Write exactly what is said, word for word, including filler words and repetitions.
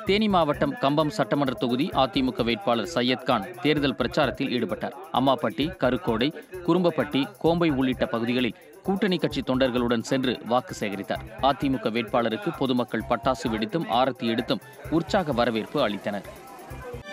தேனி மாவட்டம் கம்பம் சட்டமன்ற தொகுதி அதிமுக வேட்பாளர் சையத்கான் தேர்தல் பிரச்சாரத்தில் ஈடுபட்டார். அம்மாப்பட்டி, கருக்கோடை, குறும்பப்பட்டி, கோம்பை உள்ளிட்ட பகுதிகளில் கூட்டணி கட்சி தொண்டர்களுடன் சென்று வாக்கு சேகரித்தார். அதிமுக வேட்பாளருக்கு பொதுமக்கள் பட்டாசு வெடித்தும் ஆரத்தி எடுத்தும் உற்சாக வரவேற்பு அளித்தனர்.